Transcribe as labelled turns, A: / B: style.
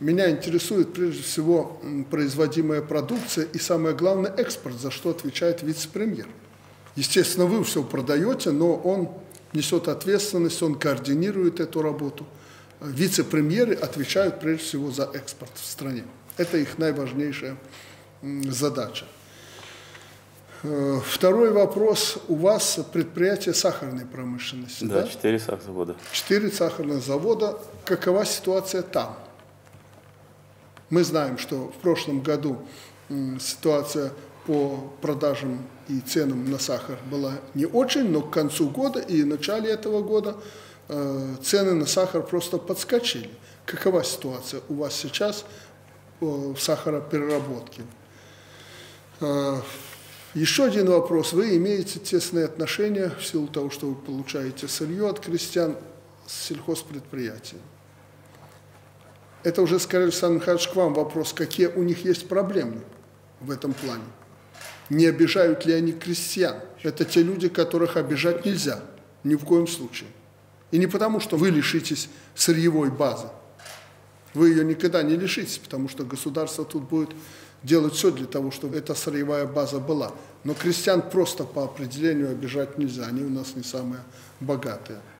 A: Меня интересует прежде всего производимая продукция и, самое главное, экспорт, за что отвечает вице-премьер. Естественно, вы все продаете, но он несет ответственность, он координирует эту работу. Вице-премьеры отвечают прежде всего за экспорт в стране. Это их наиважнейшая задача. Второй вопрос. У вас предприятие сахарной промышленности, да?
B: Да, 4 сахзавода. 4
A: сахарных завода. Какова ситуация там? Мы знаем, что в прошлом году ситуация по продажам и ценам на сахар была не очень, но к концу года и в начале этого года цены на сахар просто подскочили. Какова ситуация у вас сейчас в сахаропереработке? Еще один вопрос. Вы имеете тесные отношения, в силу того, что вы получаете сырье от крестьян, с сельхозпредприятиями. Это уже, скорее, Александр Михайлович, к вам вопрос, какие у них есть проблемы в этом плане. Не обижают ли они крестьян? Это те люди, которых обижать нельзя, ни в коем случае. И не потому, что вы лишитесь сырьевой базы. Вы ее никогда не лишитесь, потому что государство тут будет делать все для того, чтобы эта сырьевая база была. Но крестьян просто по определению обижать нельзя, они у нас не самые богатые.